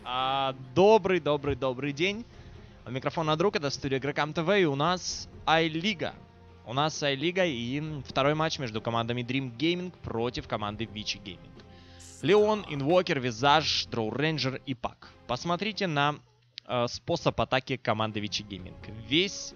Добрый день. У микрофона друг, это студия Игрокам ТВ, и у нас Ай-лига. И второй матч между командами Dream Gaming против команды Vici Gaming. Леон, Инвокер, Визаж, Дроу Рейнджер и Пак. Посмотрите на способ атаки команды Vici Gaming. Весь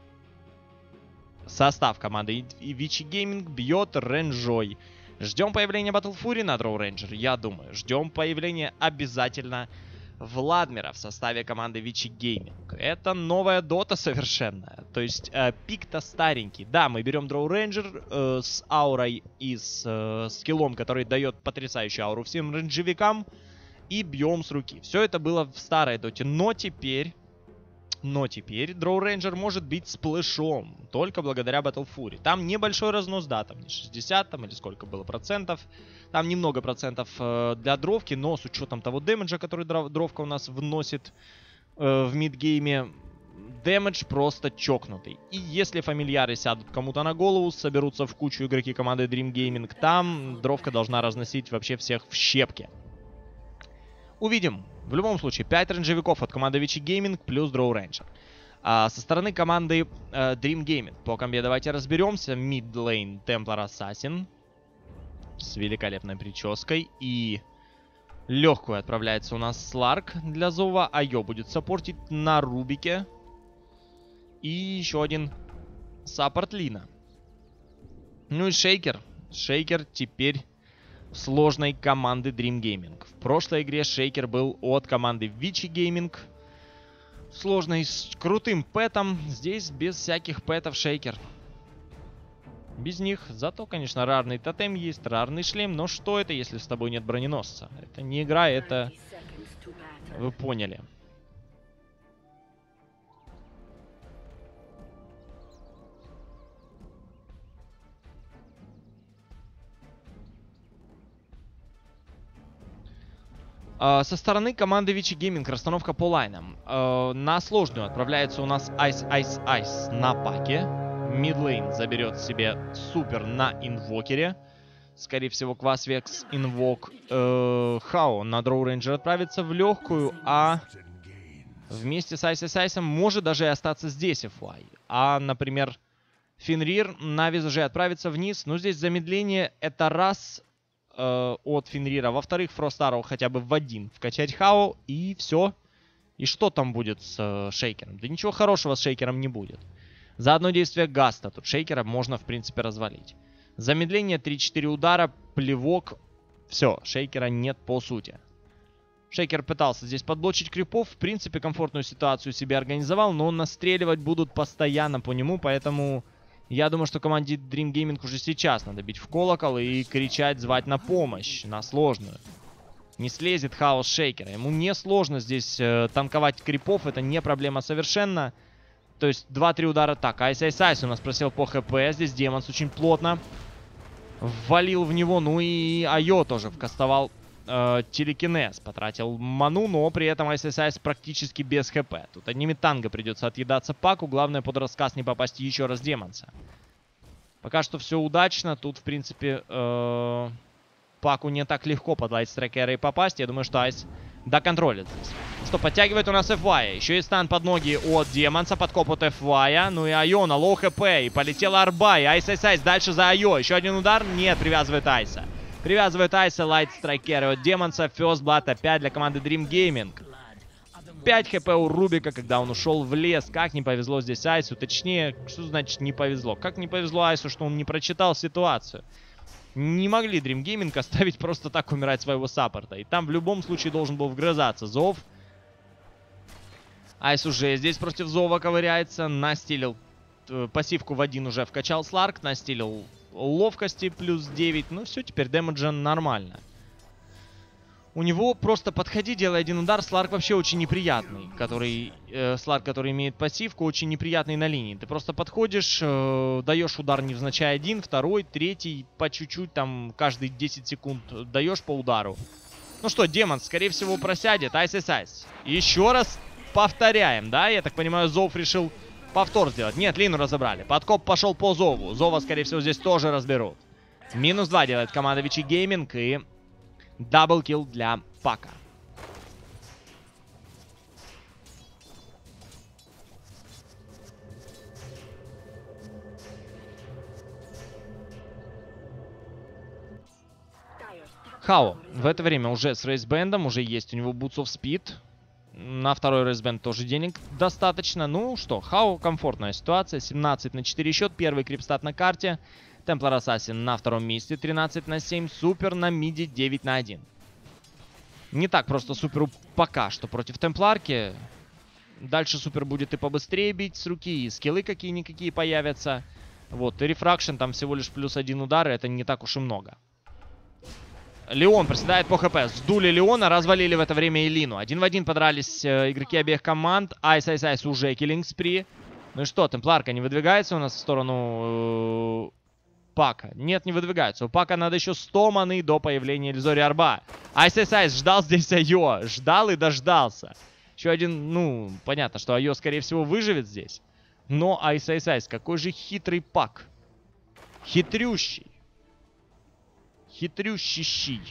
состав команды Vici Gaming бьет рейнджой. Ждем появления Battle Fury на Дроу Рейнджер, я думаю. Ждем появления обязательно Владмира в составе команды Vici Gaming. Это новая дота совершенно. То есть пик-то старенький. Да, мы берем Дроу Рейнджер с аурой и с скиллом, который дает потрясающую ауру всем рейнджевикам. И бьем с руки. Все это было в старой доте. Но теперь Дроу Рейнджер может бить сплэшом. Только благодаря Battle Fury. Там небольшой разнос, да, там не 60 там, или сколько было процентов. Там немного процентов для дровки, но с учетом того дэмэджа, который дровка у нас вносит в мидгейме, дэмэдж просто чокнутый. И если фамильяры сядут кому-то на голову, соберутся в кучу игроки команды Dream Gaming, там дровка должна разносить вообще всех в щепки. Увидим. В любом случае, 5 рейнджевиков от команды Vici Gaming плюс Дроу Рейнджер. Со стороны команды Dream Gaming по комбе давайте разберемся. Мид-лейн Templar Assassin с великолепной прической. И легкую отправляется у нас Сларк для Зова. Айо будет саппортить на Рубике. И еще один саппорт Лина. Ну и Шейкер. Шейкер теперь сложной команды Dream Gaming. В прошлой игре Шейкер был от команды Vici Gaming. Сложной, с крутым пэтом. Здесь без всяких пэтов Шейкер. Без них. Зато, конечно, рарный тотем есть, рарный шлем. Но что это, если с тобой нет броненосца? Это не игра, это... Вы поняли. Со стороны команды Vici Gaming расстановка по лайнам. На сложную отправляется у нас Ice на Паке. Мидлейн заберет себе супер на Инвокере. Скорее всего, Квасвекс, Инвок. Хао на Дроу Рейнджер отправится в легкую, а вместе с Айсом может даже и остаться здесь FY. А, например, Фенрир на Визаже отправится вниз. Но здесь замедление это раз... от Фенрира. Во-вторых, Frost Arrow хотя бы в один вкачать Хао, и все. И что там будет с Шейкером? Да ничего хорошего с Шейкером не будет. За одно действие Гаста тут Шейкера можно, в принципе, развалить. Замедление, 3-4 удара, плевок. Все, Шейкера нет по сути. Шейкер пытался здесь подблочить крипов. В принципе, комфортную ситуацию себе организовал, но настреливать будут постоянно по нему, поэтому... Я думаю, что команде Dream Gaming уже сейчас надо бить в колокол и кричать, звать на помощь, на сложную. Не слезет Хаос Шейкера. Ему не сложно здесь танковать крипов, это не проблема совершенно. То есть 2-3 удара. Так, Айс у нас просел по хп, здесь Демонс очень плотно ввалил в него. Ну и Айо тоже вкастовал телекинез, потратил ману, но при этом Айс практически без хп. Тут одними танго придется отъедаться Паку. Главное под рассказ не попасть еще раз Демонса. Пока что все удачно. Тут, в принципе, Паку не так легко под лайтстрайкерой попасть. Я думаю, что Айс доконтролит здесь. Что, подтягивает у нас FY. Еще и стан под ноги от Демонса. Подкоп от FY. Ну и Айо на лоу хп. И полетела арба. И Айс дальше за Айо. Еще один удар. Нет, привязывает Айса. Привязывает Айса, лайтстрайкеры от Демонса. First Blood опять для команды Dream Gaming. 5 хп у Рубика, когда он ушел в лес. Как не повезло здесь Айсу. Точнее, что значит не повезло? Как не повезло Айсу, что он не прочитал ситуацию? Не могли Dream Gaming оставить просто так умирать своего саппорта. И там в любом случае должен был вгрызаться Зов. Айс уже здесь против Зова ковыряется. Настилил пассивку в один уже вкачал Сларк. Настилил ловкости плюс 9. Ну все, теперь дэмэджа нормально. У него просто подходи, делай один удар. Сларк вообще очень неприятный. Сларк, который имеет пассивку, очень неприятный на линии. Ты просто подходишь, даешь удар невзначай один, второй, третий. По чуть-чуть там каждые 10 секунд даешь по удару. Ну что, Демон, скорее всего, просядет. Айс. Еще раз повторяем, да? Я так понимаю, Зов решил повтор сделать. Нет, Лину разобрали. Подкоп пошел по Зову. Зова, скорее всего, здесь тоже разберут. Минус 2 делает команда Vici Gaming. И даблкилл для Пака. Хао в это время уже с рейсбендом, уже есть у него Boots of Speed. На второй рейсбенд тоже денег достаточно. Ну что, Хао комфортная ситуация. 17 на 4 счет. Первый крипстат на карте. Темплар Ассасин на втором месте. 13 на 7. Супер на миде 9 на 1. Не так просто Суперу пока что против Темпларки. Дальше Супер будет и побыстрее бить с руки, и скиллы какие-никакие появятся. Вот, и рефракшн там всего лишь +1 удар, это не так уж и много. Леон приседает по хп. Сдули Леона, развалили в это время Элину. 1 в 1 подрались игроки обеих команд. Айс уже киллинг спри. Ну и что, Темпларка не выдвигается у нас в сторону Пака? Нет, не выдвигается. У Пака надо еще 100 маны до появления Ильзори Арба. Айс ждал здесь Айо. Ждал и дождался. Еще один, ну, понятно, что Айо, скорее всего, выживет здесь. Но Айс, какой же хитрый Пак. Хитрющий. Хитрющий.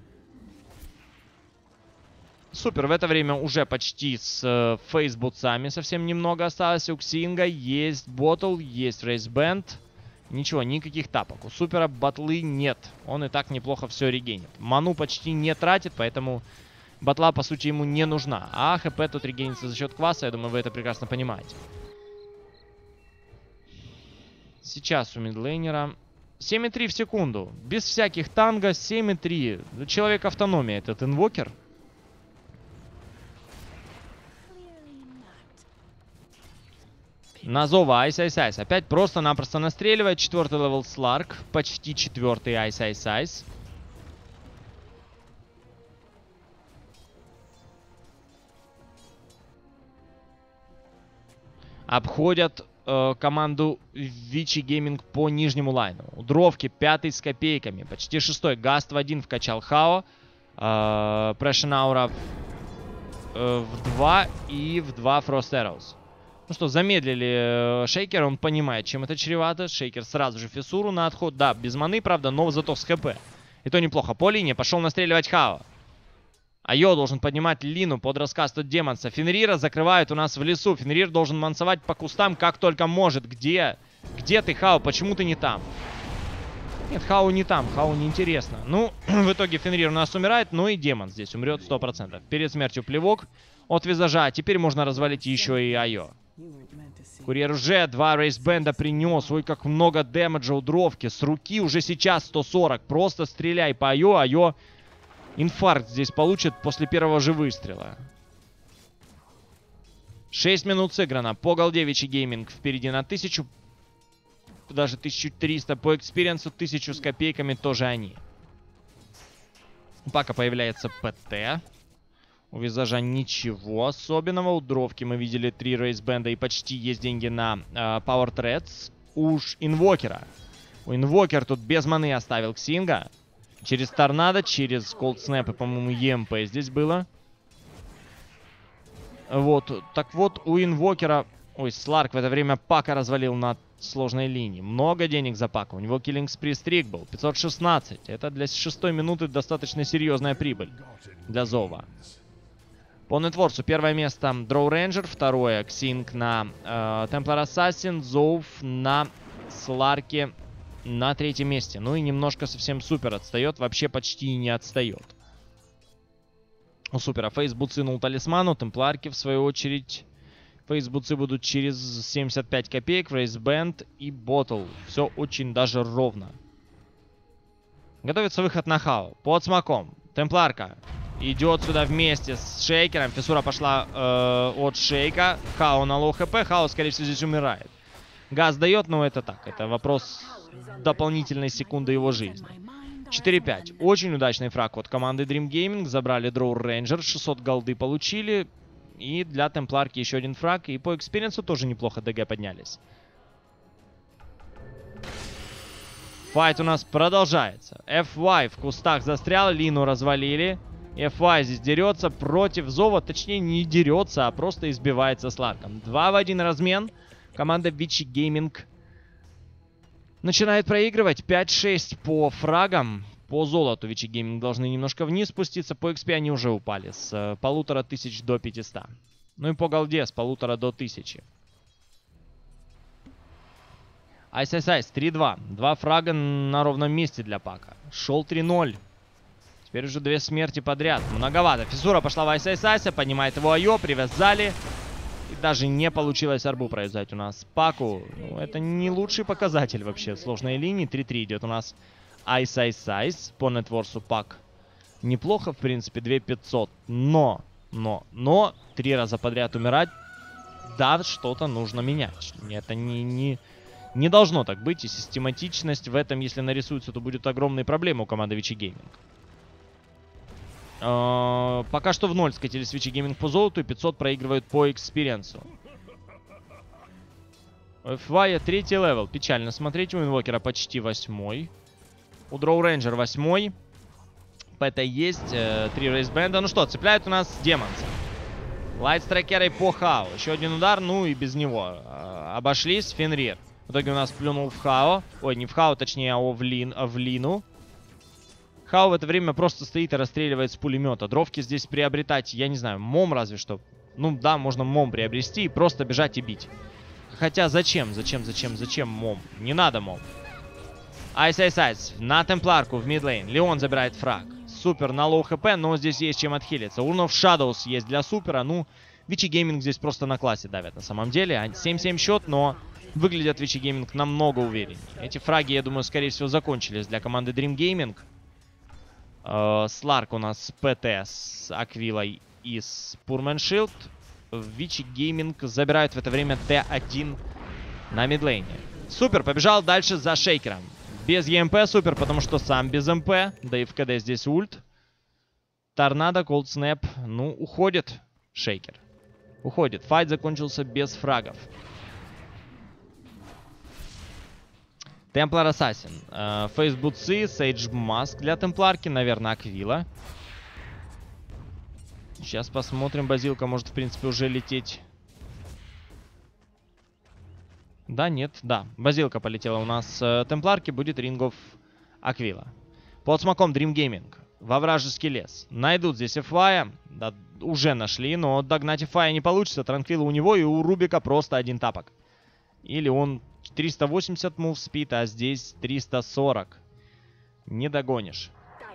Супер, в это время уже почти с фейсбутсами совсем немного осталось. У Ксинга есть ботл, есть рейсбенд. Ничего, никаких тапок. У Супера батлы нет. Он и так неплохо все регенит. Ману почти не тратит, поэтому батла, по сути, ему не нужна. А ХП тут регенится за счет кваса, я думаю, вы это прекрасно понимаете. Сейчас у мидлейнера 7,3 в секунду. Без всяких танго 7,3. Человек автономия этот инвокер. Назова Айс. Опять просто-напросто настреливает. 4-й левел Сларк. Почти 4-й Айс. Обходят команду Вичи Гейминг по нижнему лайну. У Дровки 5-й с копейками. Почти 6-й. Гаст в 1 вкачал Хао. Прэшен Аура в 2 и в 2 Frost Arrows. Ну что, замедлили Шейкер. Он понимает, чем это чревато. Шейкер сразу же фиссуру на отход. Да, без маны, правда, но зато с ХП. И то неплохо. По линии пошел настреливать Хао. Айо должен поднимать Лину под раскаст от Демонса. Фенрира закрывают у нас в лесу. Фенрир должен мансовать по кустам как только может. Где? Где ты, Хао? Почему ты не там? Нет, Хао не там. Хао неинтересно. Ну, в итоге Фенрир у нас умирает. Ну и Демон здесь умрет 100%. Перед смертью плевок от визажа. Теперь можно развалить еще и Айо. Курьер уже 2 рейсбенда принес. Ой, как много дэмэджа у Дровки. С руки уже сейчас 140. Просто стреляй по Айо. Айо инфаркт здесь получит после первого же выстрела. 6 минут сыграно. По голде Вичи Гейминг впереди на 1000. Даже 1300. По экспириенсу 1000 с копейками тоже они. У Пака появляется ПТ. У Визажа ничего особенного. У Дровки мы видели 3 рейсбенда и почти есть деньги на Power Threads. Уж Инвокера. У Инвокер тут без маны оставил Ксинга. Через торнадо, через Cold Snap и, по-моему, ЕМП здесь было. Вот. Так вот, у Инвокера... Ой, Сларк в это время Пака развалил на сложной линии. Много денег за Пака. У него киллинг спри стрик был. 516. Это для 6-й минуты достаточно серьезная прибыль для Зова. По нетворсу первое место Дроу Рейнджер. Второе Ксинг на Темплар Ассасин. Зов на Сларке на 3-м месте. Ну и немножко совсем Супер отстает. Вообще почти не отстает. У Супера фейсбутсы нул талисману. Темпларки, в свою очередь, фейсбутсы будут через 75 копеек. Рейсбенд и Ботл. Все очень даже ровно. Готовится выход на Хао. Под смоком. Темпларка идет сюда вместе с Шейкером. Фиссура пошла от Шейка. Хао на лоу хп. Хао, скорее всего, здесь умирает. Газ дает, но это так. Это вопрос дополнительной секунды его жизни. 4-5. Очень удачный фраг от команды Dream Gaming. Забрали Дроу Рейнджер. 600 голды получили. И для Темпларки еще один фраг. И по экспириенсу тоже неплохо ДГ поднялись. Файт у нас продолжается. FY в кустах застрял. Лину развалили. FY здесь дерется против Зова. Точнее, не дерется, а просто избивается с Ларком. 2 в 1 размен. Команда Вичи Гейминг начинает проигрывать. 5-6 по фрагам. По золоту Вичи Гейминг должны немножко вниз спуститься. По XP они уже упали с 1500 до 500. Ну и по голде с 1500 до 1000. Айс 3-2. 2 фрага на ровном месте для Пака. Шел 3-0. Теперь уже 2 смерти подряд. Многовато. Фиссура пошла в Айс-Айс-Айса. Поднимает его Айо. Привязали. И даже не получилось арбу провязать у нас. Паку. Ну, это не лучший показатель вообще. Сложной линии. 3-3 идет у нас Айс-Айс-Айс. По нетворсу Пак. Неплохо, в принципе. 2500. Но 3 раза подряд умирать. Да, что-то нужно менять. Это не должно так быть. И систематичность в этом, если нарисуется, то будет огромной проблемой у команды Vici Gaming. Пока что в 0 скатились Vici Gaming по золоту, и 500 проигрывают по экспириенсу. Фвая 3-й левел. Печально смотреть. У Инвокера почти 8-й. У Дроу Рейнджер 8-й. ПТ есть. 3 рейсбенда. Ну что, цепляют у нас Демонса. Лайтстрайкерой по Хао. Еще один удар, ну и без него. Обошлись. Фенрир. В итоге у нас плюнул в Хао. Ой, не в Хао, точнее, а в Лину. Хао в это время просто стоит и расстреливает с пулемета. Дровки здесь приобретать, я не знаю, мом разве что. Ну да, можно мом приобрести и просто бежать и бить. Хотя зачем мом? Не надо мом. Айс-Айс-Айс на темпларку в мидлейн. Леон забирает фраг. Супер на лоу хп, но здесь есть чем отхилиться. Urn of Shadows есть для супера. Ну, Vici Gaming здесь просто на классе давят на самом деле. 7-7 счет, но выглядят Vici Gaming намного увереннее. Эти фраги, я думаю, скорее всего закончились для команды Dream Gaming. Сларк у нас ПТ с Аквилой и с Пурменшилд. Vici Gaming забирают в это время Т1 на мидлейне. Супер, побежал дальше за Шейкером. Без ЕМП супер, потому что сам без МП. Да и в КД здесь ульт. Торнадо, Колд Снэп. Ну, уходит Шейкер. Уходит. Файт закончился без фрагов. Темплар Ассасин. Фейсбутсы, Сейдж Маск для темпларки. Наверное, Аквила. Сейчас посмотрим. Базилка может, в принципе, уже лететь. Да, нет, да. Базилка полетела у нас с темпларки. Будет рингов Аквила. Под смоком Dream Gaming. Во вражеский лес. Найдут здесь Эфая. Да, уже нашли, но догнать Эфая не получится. Транквила у него и у Рубика просто один тапок. Или он 380 мув спид, а здесь 340. Не догонишь.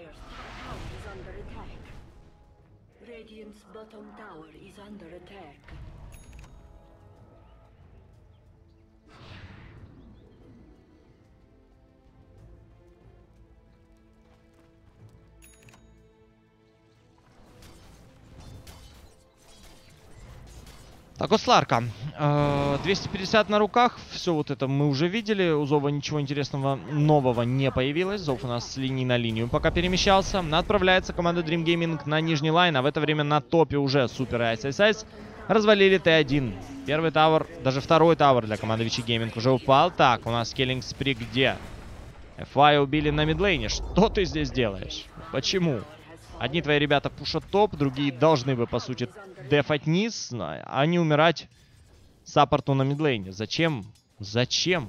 Так, вот Сларка. 250 на руках. Все вот это мы уже видели. У Зова ничего интересного нового не появилось. Зов у нас с линии на линию пока перемещался. Отправляется команда Dream Gaming на нижний лайн. А в это время на топе уже Супер и Айс-Айс-Айс развалили Т1. Первый тавер, даже второй тавер для команды Vici Gaming уже упал. Так, у нас Killing Spree где? FY убили на мидлейне. Что ты здесь делаешь? Почему? Одни твои ребята пушат топ, другие должны бы, по сути, дефать низ, а не умирать саппорту на мидлейне. Зачем? Зачем?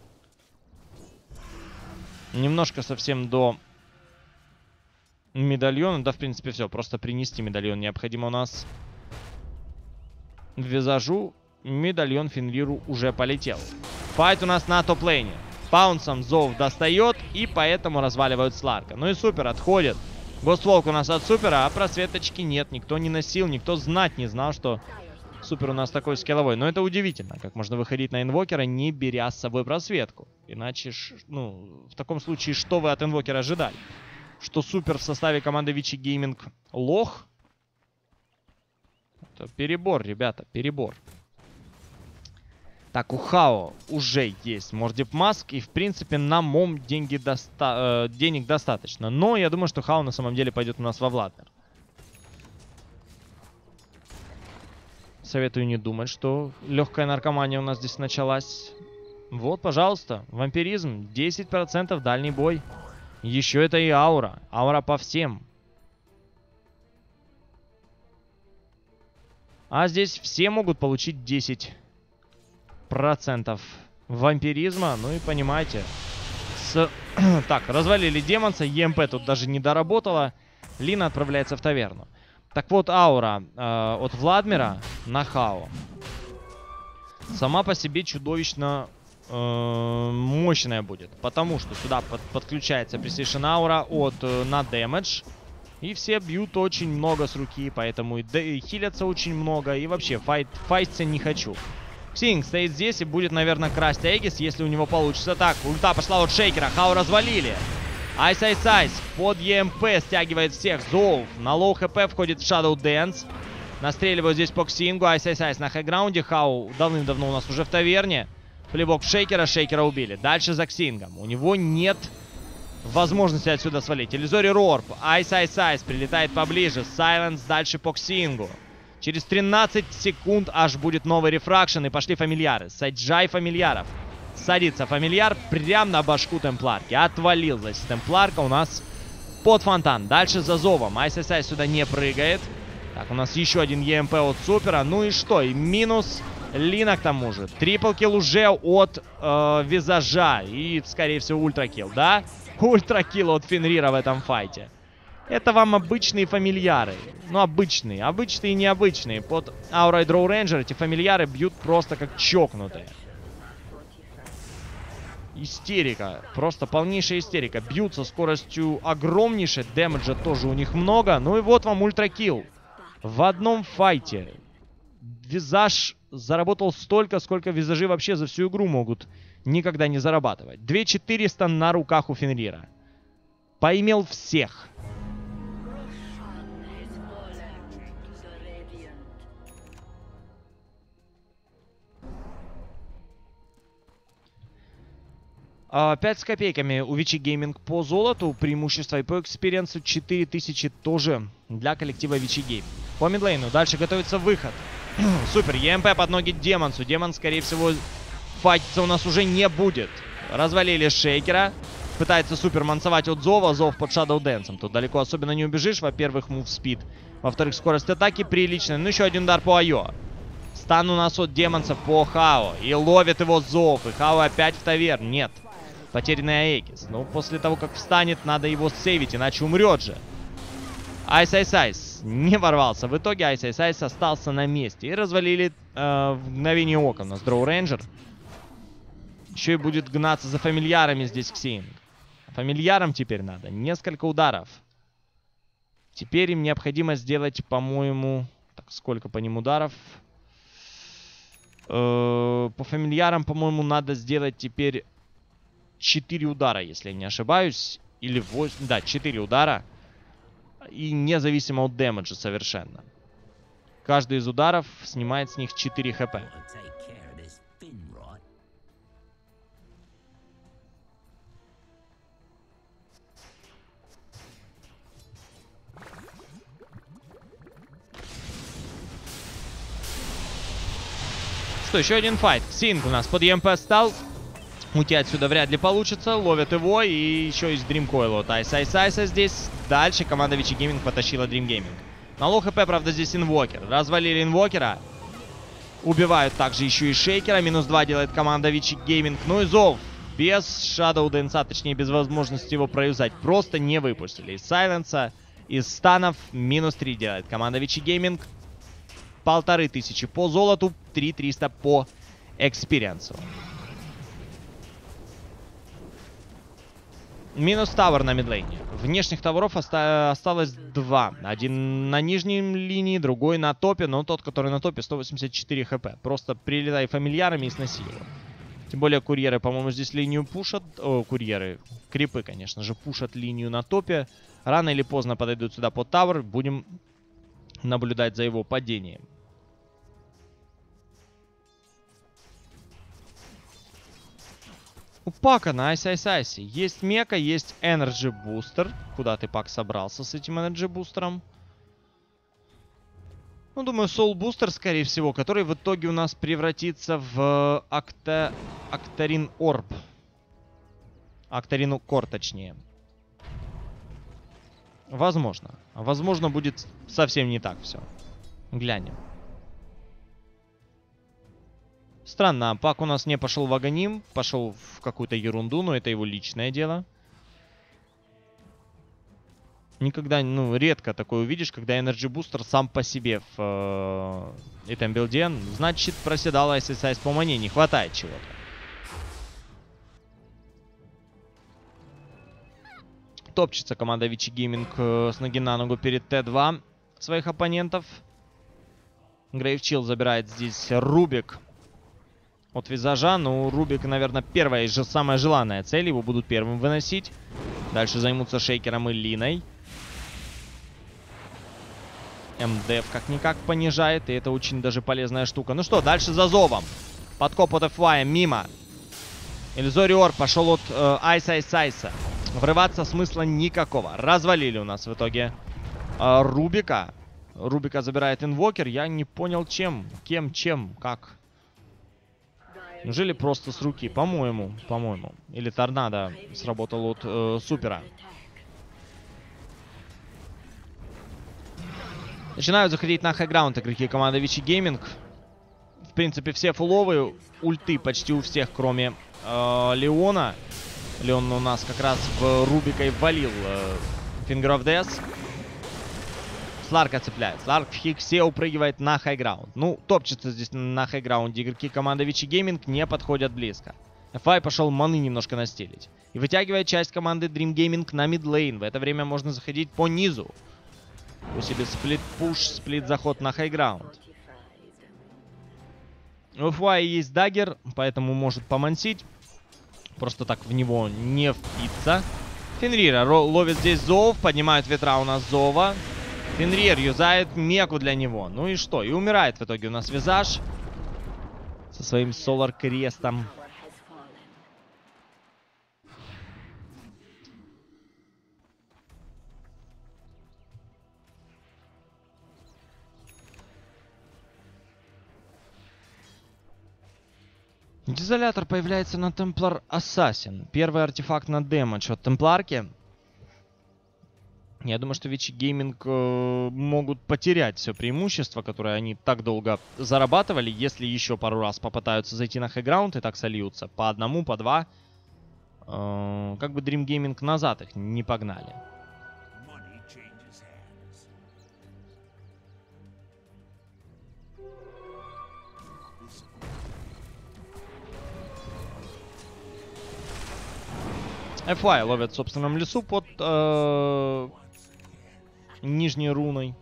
Немножко совсем до медальона. Да, в принципе, все. Просто принести медальон необходимо у нас. В визажу медальон Фенриру уже полетел. Файт у нас на топ-лейне. Паунсом Зов достает, и поэтому разваливают Сларка. Ну и Супер отходит. Гостволк у нас от Супера, а просветочки нет. Никто не носил, никто знать не знал, что Супер у нас такой скилловой. Но это удивительно, как можно выходить на инвокера, не беря с собой просветку. Иначе, ну, в таком случае, что вы от инвокера ожидали? Что Супер в составе команды Vici Gaming лох? Это перебор, ребята, перебор. Так, у Хао уже есть Мордип Маск, и, в принципе, на мом денег достаточно. Но я думаю, что Хао на самом деле пойдет у нас во Владмир. Советую не думать, что легкая наркомания у нас здесь началась. Вот, пожалуйста, вампиризм, 10% дальний бой. Еще это и аура. Аура по всем. А здесь все могут получить 10% вампиризма. Ну и понимаете. Так, развалили демонца. ЕМП тут даже не доработала. Лина отправляется в таверну. Так вот, аура от Владмира на Хао сама по себе чудовищно мощная будет. Потому что сюда подключается Precision аура от на Damage. И все бьют очень много с руки, поэтому и хилятся очень много. И вообще, файтиться не хочу. Ксинг стоит здесь и будет, наверное, красть Эгис, если у него получится. Так, ульта пошла от Шейкера. Хау развалили. Айс под ЕМП стягивает всех. Зоув на лоу хп входит в Shadow Dance. Настреливают здесь по Ксингу. Айс на хайграунде. Хау давным-давно у нас уже в таверне. Плейбок Шейкера. Шейкера убили. Дальше за Ксингом. У него нет возможности отсюда свалить. Иллюзори Рорп. Айс прилетает поближе. Сайленс дальше по Ксингу. Через 13 секунд аж будет новый рефракшн. И пошли фамильяры. Саджай фамильяров. Садится фамильяр прямо на башку темпларки. Отвалил, значит, темпларка у нас под фонтан. Дальше за зовом. Айс сюда не прыгает. Так, у нас еще один ЕМП от Супера. Ну и что? И минус Лина к тому же. Триплкилл уже от Визажа. И, скорее всего, ультракилл, да? Ультракилл от Фенрира в этом файте. Это вам обычные фамильяры. Ну, обычные и необычные. Под аурой Дроу Рейнджер эти фамильяры бьют просто как чокнутые. Истерика. Просто полнейшая истерика. Бьют со скоростью огромнейшей. Дэмэджа тоже у них много. Ну и вот вам ультракилл. В одном файте. Визаж заработал столько, сколько визажи вообще за всю игру могут никогда не зарабатывать. 2400 на руках у Фенрира. Поимел всех. А 5 с копейками у Вичи Гейминг по золоту. Преимущество и по экспириенсу 4000 тоже для коллектива Вичи Гейм. По мидлейну дальше готовится выход. Супер, ЕМП под ноги Демонсу. Демон, скорее всего, файтиться у нас уже не будет. Развалили Шейкера. Пытается Супер мансовать от Зова. Зов под Shadow Dance. Тут далеко особенно не убежишь. Во-первых, мув спид. Во-вторых, скорость атаки приличная. Ну, еще один удар по Айо. Стан у нас от Демонса по Хао. И ловит его Зов. И Хао опять в таверн. Нет. Потерянный Аегис. Ну, после того, как встанет, надо его сейвить, иначе умрет же. Айс не ворвался. В итоге Айс остался на месте. И развалили в мгновение ока у нас Дроу Рейнджер. Еще и будет гнаться за фамильярами здесь Ксинг. Фамильярам теперь надо несколько ударов. Теперь им необходимо сделать, по-моему... Так, сколько по ним ударов? По фамильярам, по-моему, надо сделать теперь 4 удара, если я не ошибаюсь. Или 8... Да, 4 удара. И независимо от дэмэджа совершенно. Каждый из ударов снимает с них 4 хп. Что, еще один файт. Ксинг у нас под ЕМП стал. Уйти отсюда вряд ли получится. Ловят его. И еще из Dream Coil от Айса здесь. Дальше команда Вичи Гейминг потащила Dream Gaming. На лоу хп, правда, здесь инвокер. Развалили инвокера. Убивают также еще и Шейкера. Минус 2 делает команда Вичи Гейминг. Ну и Зов. Без Shadow Dance, точнее без возможности его проюзать. Просто не выпустили. Из Сайленса, из станов. Минус 3 делает команда Вичи Гейминг. 1500 по золоту. 3300 по экспириенсу. Минус тавер на мидлейне. Внешних таверов осталось 2. Один на нижней линии, другой на топе. Но тот, который на топе, 184 хп. Просто прилетай фамильярами и сноси его. Тем более курьеры, по-моему, здесь линию пушат. О, курьеры. Крипы, конечно же, пушат линию на топе. Рано или поздно подойдут сюда под тавер. Будем наблюдать за его падением. У Пака на Айсе есть мека, есть Energy Booster. Куда ты, Пак, собрался с этим Energy Бустером? Ну, думаю, Soul Booster, скорее всего, который в итоге у нас превратится в Octarine Orb. Octarine Core, точнее. Возможно. Возможно, будет совсем не так все. Глянем. Странно, Пак у нас не пошел в Аганим, пошел в какую-то ерунду, но это его личное дело. Никогда, ну, редко такое увидишь, когда Energy Booster сам по себе в этом билде. Значит, проседал ISS по мане, не хватает чего-то. Топчется команда Вичи Гейминг с ноги на ногу перед Т2 своих оппонентов. Грейвчилл забирает здесь Рубик от Визажа. Ну, Рубик, наверное, первая и же самая желанная цель. Его будут первым выносить. Дальше займутся Шейкером и Линой. МДФ как-никак понижает, и это очень даже полезная штука. Ну что, дальше за Зовом. Подкоп от FY мимо. Иллюзориор пошел от Айса. Врываться смысла никакого. Развалили у нас в итоге Рубика. Рубика забирает инвокер. Я не понял, чем, как. Неужели просто с руки? По-моему. Или торнадо сработал от Супера. Начинают заходить на хайграунд игроки команды Вичи Гейминг. В принципе, все фуловые. Ульты почти у всех, кроме Леона. Леон у нас как раз в Рубика и ввалил Finger of Death. Сларка цепляет. Сларк в хиксе упрыгивает на хайграунд. Ну, топчется здесь на хайграунде. Игроки команды Вичи Гейминг не подходят близко. FI пошел маны немножко настелить. И вытягивает часть команды Dream Gaming на мидлейн. В это время можно заходить по низу. У себя сплит-пуш, сплит-заход на хайграунд. У FY есть даггер, поэтому может помансить. Просто так в него не впиться. Фенрира ловит здесь Зов, поднимают ветра у нас Зова. Фенрир юзает меку для него. Ну и что? И умирает в итоге у нас Визаж со своим Солар-крестом. Дизолятор появляется на Темплар Ассасин. Первый артефакт на дэмэдж от Темпларки. Я думаю, что Вичи Гейминг могут потерять все преимущество, которое они так долго зарабатывали, если еще пару раз попытаются зайти на хайграунд и так сольются. По одному, по два. Как бы Dream Gaming назад их не погнали. FY ловят в собственном лесу под нижней руной.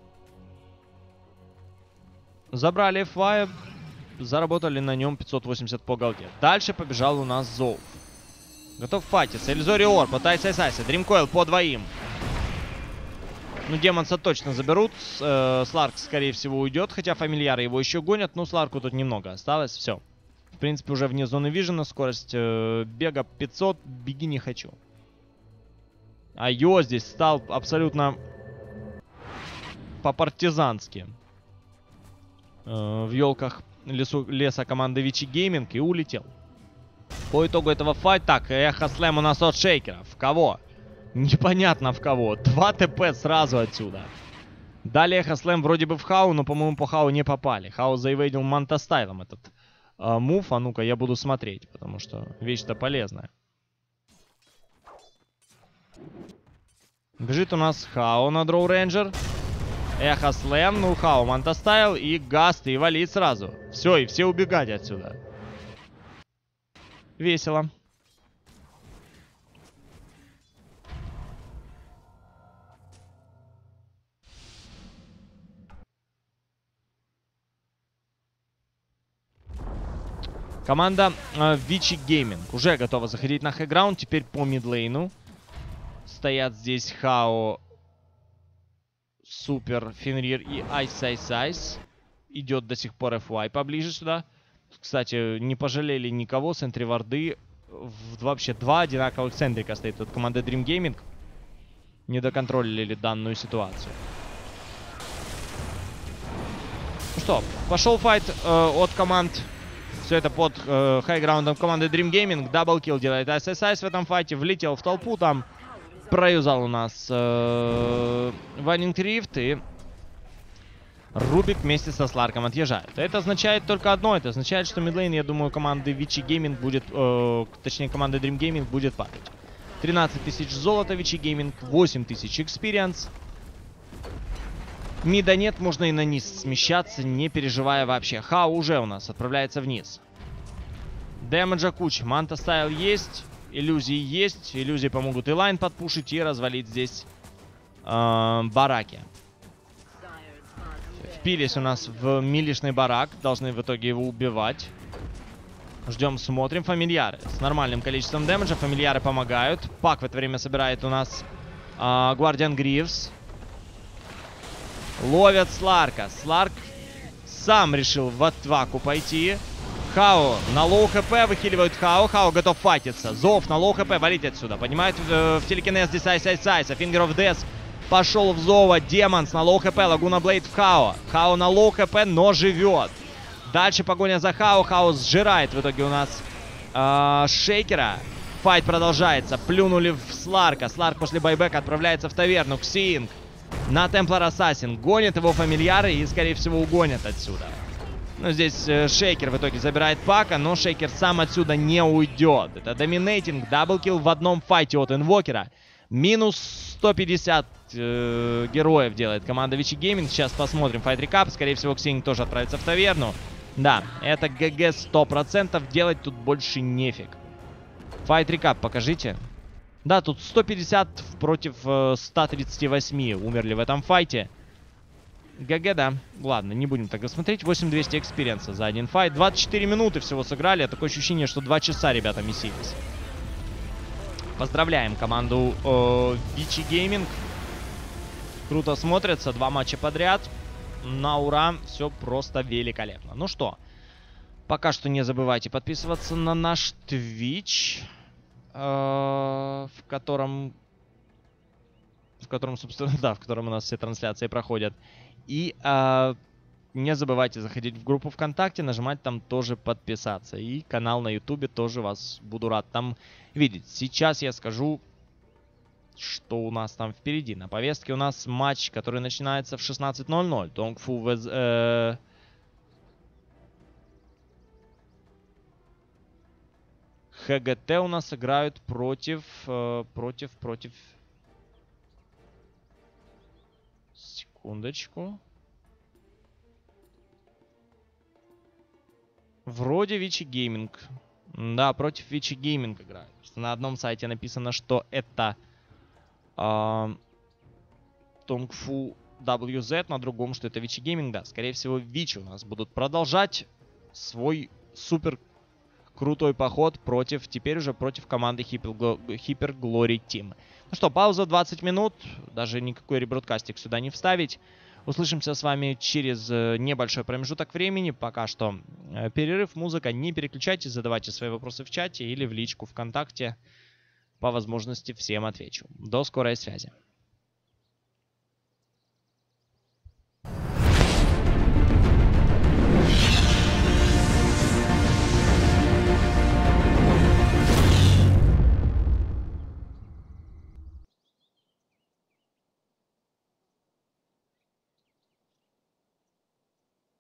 Забрали FY, заработали на нем 580 по голде. Дальше побежал у нас Зов. Готов файтиться. Иллюзориор под Айса. Дримкоил по двоим. Ну, Демонса точно заберут. Сларк, скорее всего, уйдет. Хотя фамильяры его еще гонят. Но Сларку тут немного осталось. Все. В принципе, уже вне зоны вижена. Скорость бега 500. Беги не хочу. А Йо здесь стал абсолютно по-партизански. В елках леса команды Вичи Гейминг и улетел. По итогу этого файта, так, Эхо Слэм у нас от Шейкеров. В кого? Непонятно в кого. 2 ТП сразу отсюда. Далее Эхо Слэм вроде бы в Хау, но, по-моему, по Хау не попали. Хау заивейдил Мантастайлом этот мув. А ну-ка, я буду смотреть, потому что вещь-то полезная. Бежит у нас Хау на Дроу Рейнджер. Эхо Слэм, ну Хау, Мантастайл и Гаст, и валит сразу. Все, и все убегать отсюда. Весело. Команда Вичи Гейминг уже готова заходить на хайграунд. Теперь по мидлейну. Стоят здесь Хао, Супер, Фенрир и Айс. Идет до сих пор FY поближе сюда. Кстати, не пожалели никого. Сентри-варды. Вообще 2 одинаковых центрика стоит от команды Dream Gaming. Не доконтролили данную ситуацию. Ну что, пошел файт от команд. Все это под хайграундом команды Dream Gaming. Даблкилл делает Айс в этом файте. Влетел в толпу там. Проюзал у нас Ванинг Рифт. И Рубик вместе со Сларком отъезжает. Это означает только одно. Это означает, что мидлейн, я думаю, команды Вичи Гейминг будет... точнее, команда Dream Gaming будет падать. 13 тысяч золота Вичи Гейминг. 8 тысяч экспириенс. Мида нет, можно и на низ смещаться, не переживая вообще. Хау уже у нас отправляется вниз. Дэмэджа куча. Манта Стайл есть. иллюзии есть. Иллюзии помогут и лайн подпушить, и развалить здесь бараки. Впились у нас в милишный барак. Должны в итоге его убивать. Ждем, смотрим. Фамильяры с нормальным количеством дэмэджа. Фамильяры помогают. Пак в это время собирает у нас Гвардиан Гривс. Ловят Сларка. Сларк сам решил в атаку пойти. Хао на лоу хп, выхиливают Хао. Хао готов файтиться. Зов на лоу хп, валить отсюда. Понимают в телекинез здесь Айс. Фингер оф Дес пошел в Зова. Демонс на лоу хп, Лагуна Блейд в Хао. Хао на лоу хп, но живет. Дальше погоня за Хао. Хао сжирает в итоге у нас Шейкера. Файт продолжается. Плюнули в Сларка. Сларк после байбека отправляется в таверну. Ксинг на Темплар Ассасин. Гонит его фамильяры и, скорее всего, угонят отсюда. Ну, здесь Шейкер в итоге забирает Пака, но Шейкер сам отсюда не уйдет. Это доминейтинг, даблкилл в одном файте от Инвокера. Минус 150 героев делает команда Вичи Гейминг. Сейчас посмотрим файт рекап. Скорее всего, Ксинг тоже отправится в таверну. Да, это ГГ 100%. Делать тут больше нефиг. Файт рекап покажите. Да, тут 150 против 138 умерли в этом файте. ГГ, да. Ладно, не будем тогда смотреть. 8200 экспириенса за один файт. 24 минуты всего сыграли. Такое ощущение, что 2 часа ребята месились. Поздравляем команду Вичи Гейминг. Круто смотрится. 2 матча подряд. На ура. Все просто великолепно. Ну что, пока что не забывайте подписываться на наш Twitch, в котором, собственно, да, в котором у нас все трансляции проходят. И не забывайте заходить в группу ВКонтакте, нажимать там тоже подписаться. И канал на Ютубе тоже вас буду рад там видеть. Сейчас я скажу, что у нас там впереди. На повестке у нас матч, который начинается в 16:00. Тонгфу ХГТ у нас играют против... Секундочку. Вроде Вичи Гейминг. Да, против Вичи Гейминг играют. На одном сайте написано, что это Тонгфу WZ, на другом, что это Вичи Гейминг. Да, скорее всего, Вичи у нас будут продолжать свой супер крутой поход против, теперь уже против команды Hyper Glory Team. Ну что, пауза 20 минут. Даже никакой ребродкастик сюда не вставить. Услышимся с вами через небольшой промежуток времени. Пока что перерыв, музыка. Не переключайтесь, задавайте свои вопросы в чате или в личку ВКонтакте. По возможности всем отвечу. До скорой связи.